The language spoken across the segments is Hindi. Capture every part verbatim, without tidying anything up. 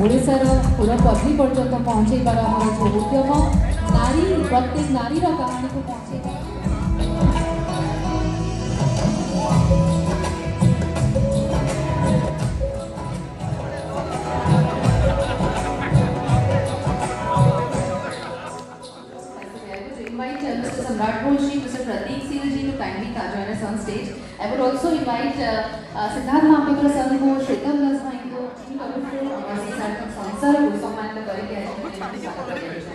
ओडिशार पूरा पदवी पर्यंत पहुँचे बार आम जो उद्यम नारी प्रत्येक नारी कहानी को पहुँचे Samrat Bhojji, Mister Prateek Singh ji to kindly join us on stage. I would also invite uh, uh, Siddharth Mahapatra sir को श्रीतम दास भाई को सार्थक संसार को सम्मानित करके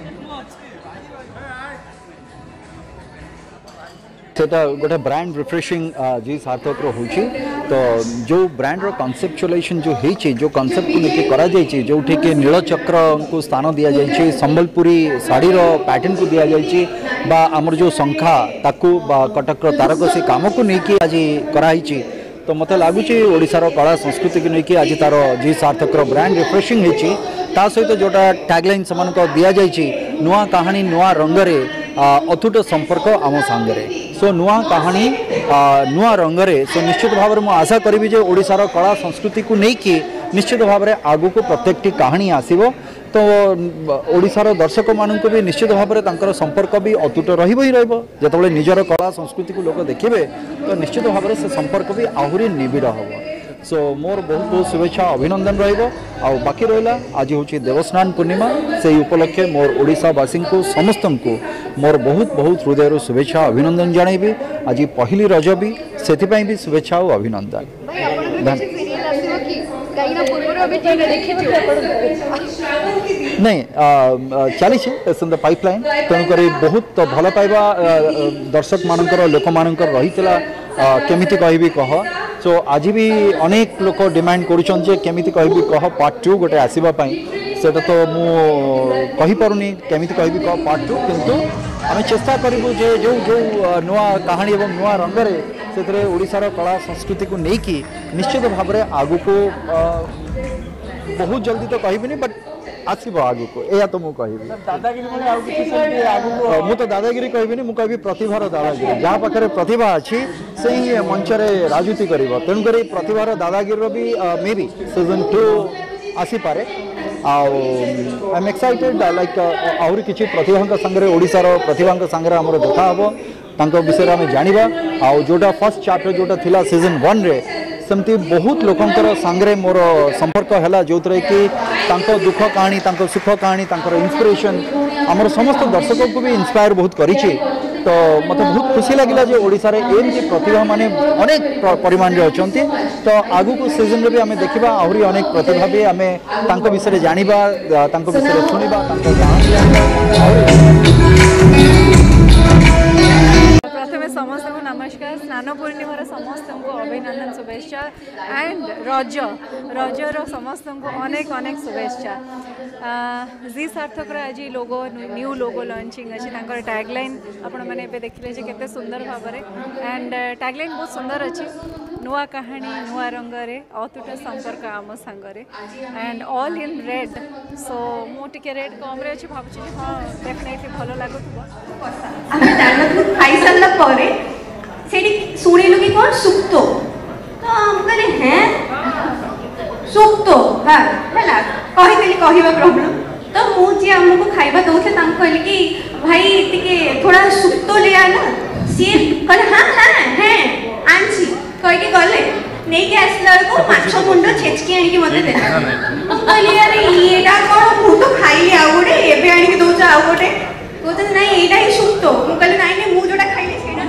सेटा गोटे ब्रांड रिफ्रेशिंग जी सार्थक होची तो जो ब्रांड रो कॉन्सेप्चुअलाइजेशन जो हेची जो कॉन्सेप्ट को लेके करा जायछि जो ठेके नीलचक्र को स्थान दिया जायछि संबलपुरी साड़ी रो पैटर्न को दिया जायछि बा हमर जो संख्या ताकू बा कटक तारकसी काम को लेके आज कराइछि तो मत लगुच ओडिशार कला संस्कृति को लेकिन आज तार जी सार्थक ब्रांड रिफ्रेशिंग होती ता सहित जोटा टैगलाइन से दि जाइए नुआ कहानी नुआ रंगरे अतुट संपर्क आम सांगरे सो नुआ कहानी नुआ रंगरे सो निश्चित भाव में आशा करी जे ओडिशार कला संस्कृति को लेकिन निश्चित भाव में आगु को प्रत्येक कहानी आसब तो ओडिशार दर्शक मानक भी निश्चित भाव में संपर्क भी अतुट रही जो निजर कला संस्कृति को लोक देखिए तो निश्चित भाव में से संपर्क भी आहरी निबिड़ हम सो मोर बहुत बहुत शुभेच्छा अभिनंदन रहा बाकी रहा आज हूँ देवस्नान पूर्णिमा से उपलक्षे मोर ओडिशावासी को समस्त को मोर बहुत बहुत हृदय शुभेच्छा अभिनंदन जनइबी आज पहली रज भी से भी शुभेच्छा और अभिनंदन नहीं चली पाइपलाइन तेणुक बहुत भल पाइबा दर्शक मानकर लोक मानकर रही केमिति कहबी कह सो आज भी अनेक लोक डिमांड करुँचे केमिति कहबी कह पार्ट टू गोटे आसवाई से तो मुझे कहीपरुनी केमिति कहबी कह पार्ट टू किंतु आम चेष्टा करूँ जे जो जो नुआ कहानी एवं नुआ रंगरे से ओडिशार कला संस्कृति को लेकिन निश्चित भाव में आगु को बहुत जल्दी तो कहबी बट आसब आगु को या तो मुझे मु तो दादागिरी कहबी मुझे कहबी प्रतिभार दादागिरी जहाँ पाखे प्रतिभा अच्छी से ही मंचरे राजनीति कर तेणुक प्रतिभार दादागिरी भी मे बी सीजन टू आसीपे आई एम एक्साइटेड लाइक आहरी किसी प्रतिभा संगे ओडिशार प्रतिभा संगे आम देखा हम विषय आम जाना आउ जोटा फर्स्ट चैप्टर जोटा थिला सीजन वन रे सेमती बहुत लोकंकर संगे मोर संपर्क है जो थे कि तांको दुख कहानी तांको सुख कहानी तांकर इंस्पिरेशन आमर समस्त दर्शकों को भी इंस्पायर बहुत करिछि तो मत बहुत खुशी लगिला जे ओडिशारे एमती प्रतिभा माने अनेक परिमाण रे अछंती तो आगु को सीजन रे भी आमे देखिबा आहुरी अनेक प्रतिभा भी आमे तांको विषय जानिबा तांको विषय सुनिबा तांको प्रथमे समस्त को नमस्कार स्नान पूर्णिमार समस्त को अभिनंदन शुभेच्छा एंड रज रजर समस्त को अनेक अनेक शुभेच्छा जी सार्थक आज लोगो न्यू लोगो लॉन्चिंग अच्छी टैगलाइन आपण मैंने देखिले केते सुंदर भाव एंड टैगलाइन बहुत सुंदर अच्छी नुआ कहानी नुआ रंगरे अतुट संपर्क आम सांगरे and all in red so मुझे रेड कम रे अच्छी भावुँ हाँ डेफिनेटली भल लगुवा खाई सारा पर शुणिलु कि कौन सुक्तो तो कहले हैं सुक्तो हाँ है कहीदेली कहवा प्रॉब्लम तो मुझे आमको खाଇବା दौले कहली कि भाई टिके थोड़ा सुक्तो ले आना सी कहले हाँ हाँ है आंची कहीकि गले नहीं के आसला को माछ मुंड छेचकी आनी मते दे कहली अरे एटा कोन मु तो खाइली आ गोटे एबे आनी के दोछ आ गोटे कहते नहीं एटा ही सुक्तो मु कहली नहीं नहीं मु जोटा खाइली सेटा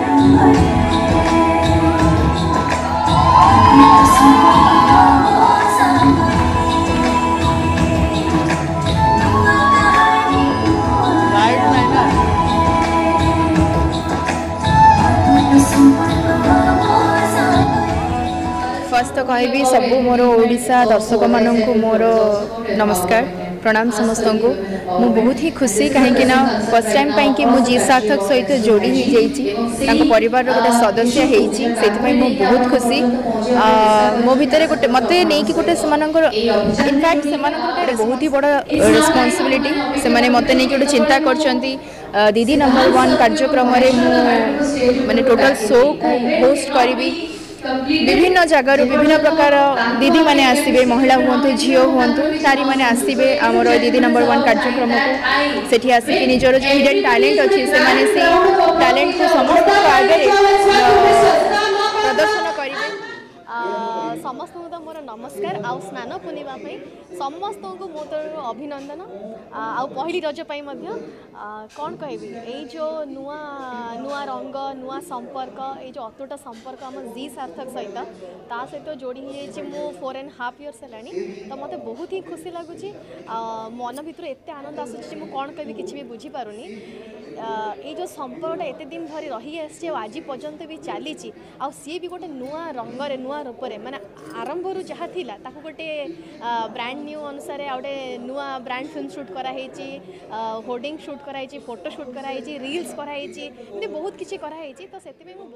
फर्स्ट तो कहबी सबू मोर ओडिशा दर्शक मानक मोर नमस्कार प्रणाम समस्त को मु बहुत ही खुशी कहीं फर्स्ट टाइम पाई कि मुझे सार्थक सहित जोड़ी ही जाइए परिवार गोटे सदस्य होती मु बहुत खुशी मो भितर गोटे मत नहीं कि गोटे इनफैक्ट से बहुत ही बड़ रिस्पांसिबिलिटी से मत नहीं गोटे चिंता कर दीदी नंबर वन कार्यक्रम माने टोटल शो को होस्ट करी विभिन्न जगार विभिन्न प्रकार दीदी मैंने आसवे महिला हूँ झील हूँ नारी मैंने आसवे आमर दीदी नंबर वन कार्यक्रम को सेठी आसिक निजर जो हिडन टैलेंट अच्छी से टैलेंट को समस्त आगे प्रदर्शन करेंगे। समस्त तो मोर नमस्कार आउ स्नान पूर्णिमा समस्त को मो तो अभिनंदन आउ पहली रज कौन कहबी यही जो नुआ नुआ रंग नुआ संपर्क ये जो अतुट संपर्क आम जी सार्थक सहित ता सहित जोड़ी हो मो फोर एंड हाफ इयर्स है तो मत बहुत ही खुशी लगुच मन भर एत आनंद आसूँ मुझे कौन कहबी किसी भी बुझीपारुनी ये जो संपर्कटा एत दिन धरी रही आसी आज पर्यंत भी चली सी भी गोटे नुआ रंगरे नुआ रूपरे माने आरंभ रू जहाँ थिला ताको गोटे ब्रांड न्यू अनुसार आउटे नुआ ब्रांड फिल्म शूट कराई होर्डिंग शूट कराई फोटो शूट कराई रील्स कराई बहुत किसी कराई तो से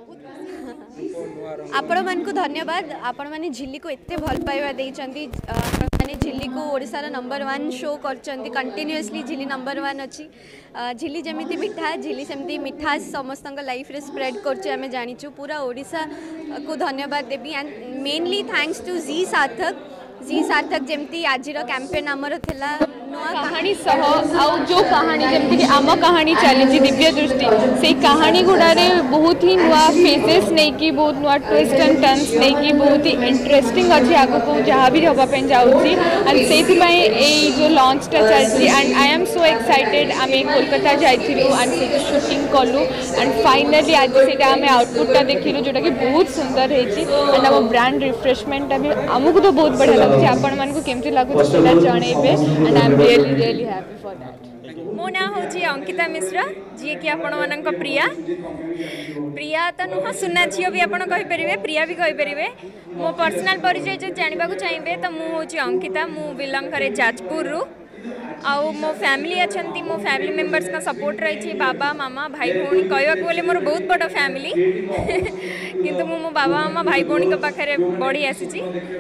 बहुत आपण मानकु धन्यवाद आपण माने झिल्ली को एते भल पाइबा देइचंती माने झिल्ली को ओडिसा नंबर वन शो करचंती कंटिन्यूअसली झिल्ली नंबर वन अच्छी झिल्ली जमीती मिठा झिल्ली सेमती मिठा समस्त लाइफ रे स्प्रेड करछे आमे जानिचु पूरा ओडिसा को धन्यवाद देबी and mainly thanks to ji Sarthak ji सार्थक जमती आज कैंपेन आमर थिला नुआ कहानी सह आउ जो कहानी जमती कि आम कहानी चली दिव्य दृष्टि से कहानी गुड़ारे बहुत ही नुआ फेसेस नहीं कि बहुत नुआ ट्विस्ट एंड टर्न्स नहीं कि बहुत ही इंटरेस्टिंग अच्छी आगो को जहाँ भी हवाई जाऊँगी एंड से जो लॉन्चटा चलती and I am so excited आम कोलकाता जाइलु एंड से शूटिंग कलु एंड फाइनाली आज से आम आउटपुटा देखिलु जोटा कि बहुत सुंदर है एंड आम ब्रांड रिफ्रेशमेंट भी आमको तो बहुत बढ़िया लगुच आपण मानक केमती लगुच जनइबे and I am really really happy for that. मो ना हूँ अंकिता मिश्रा जी कि आपण मानक प्रिया प्रिया तो नुह सुना झील भी आप कहींपर प्रिया भी कहींपर मो पर्सनाल परिचय जो जानवा चाहिए तो मुझे अंकिता मु बिलंग करे जाजपुर रु आउ मो फैमिली अच्छा मो फैमिली मेंबर्स का सपोर्ट रही बाबा मामा भाई भौणी कहवाक बोले मोर बहुत बड़ फैमिली किंतु मो मो बाबा मामा भाई भौणी के पाखे बढ़ी आसी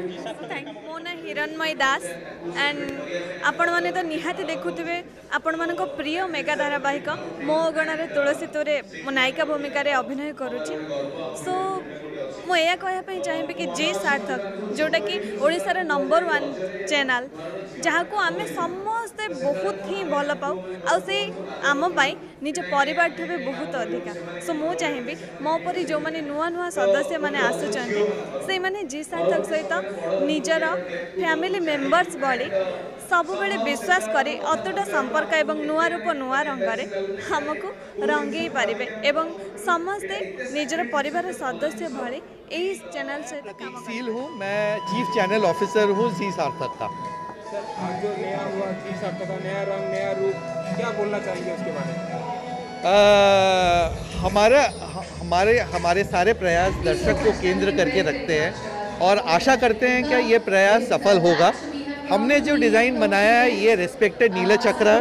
मो ना हिरणमय दास एंड आपण मैंने तो निहाती देखुवे आपण मान प्रिय मेगा धारावाहिक मो गणरे तुलसी तोरे मो नायिका भूमिका अभिनय करुच्ची सो मुझे कहवाई चाहिए कि जी सार्थक जोटा कि ओडिशार नंबर वन चैनल जहाँ को आम समस्ते बहुत ही भल पाऊ आउ से आम पाई निज परिवार ठू भी बहुत अधिका सो मु चाहिए मो परी जो मैंने नुआ नुआ सदस्य मैंने आसुचंती से माने जी सार्थक सहित निजर फैमिली मेंबर्स भली सब बेले विश्वास करी अतुट संपर्क एवं नुआ रूप नुआ रंगरे हमको रंगे पारिबे एवं समस्ते निजर परिवार सदस्य भली इस चैनल से काम सील हूँ मैं चीफ चैनल ऑफिसर हूँ जी सार्थक का। आज जो नया हुआ जी सार्थक का नया रंग नया रूप क्या बोलना चाहेंगे उसके बारे में? आ, हमारा हमारे हमारे सारे प्रयास दर्शक को केंद्र करके रखते हैं और आशा करते हैं कि ये प्रयास सफल होगा। हमने जो डिज़ाइन बनाया है ये रिस्पेक्टेड नीलचक्र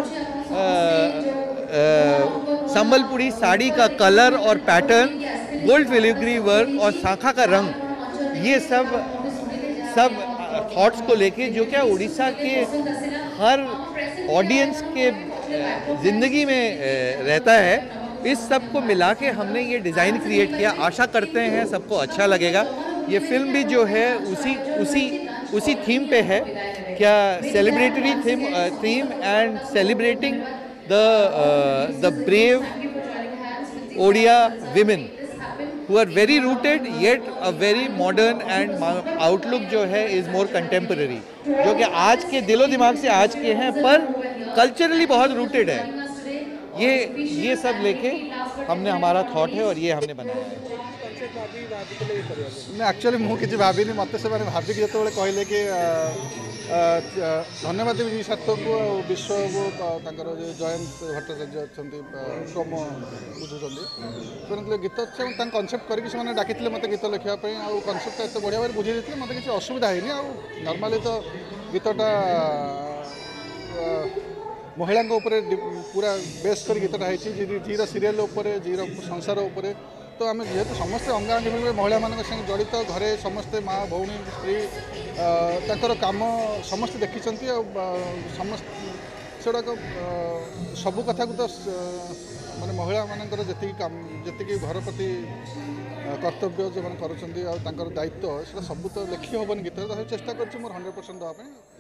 संबलपुरी साड़ी का कलर और पैटर्न गोल्ड फिलिग्री वर्क और शाखा का रंग ये सब सब थॉट्स को लेके जो क्या उड़ीसा के हर ऑडियंस के ज़िंदगी में रहता है इस सब को मिला के हमने ये डिज़ाइन क्रिएट किया। आशा करते हैं सबको अच्छा लगेगा। ये फिल्म भी जो है उसी उसी उसी थीम पे है क्या celebratory theme theme and celebrating the the brave Odia women who are very rooted yet a very modern and outlook जो है is more contemporary जो कि आज के दिलो दिमाग से आज के हैं पर कल्चरली बहुत रूटेड है। ये ये सब लेके हमने हमारा थॉट है और ये हमने बनाया है। मैं एक्चुअली मुझे किसी भाभी मत से भाविक जो कहले कि धन्यवाद देवी जी सार्थक को विश्व को जयंत भट्टाचार्य अच्छा सोम बुझुंट से गीत अच्छे कनसेप्ट करके डाकी मत गीत लिखापी आ कनसेप्ट एत बढ़िया भाव बुझे देते मत किसी असुविधा है नॉर्मली तो गीतटा महिला पूरा बेस कर गीतटा है जीर सीरियल जीर संसार उपर तो आम जेहेतु समस्ते अंगांगी भाव महिला मान संगे जड़ित घरे समस्ते माँ भौणी स्त्री तर कम समस्ते देखी समस्त सेगुड़ाक सबू कथा को तो माने महिला मानकर जी जी घर प्रति कर्तव्य जो करुँच दायित्व से सब तो लिखी हेनी गीत चेष्टा कर हंड्रेड परसेंट देवाई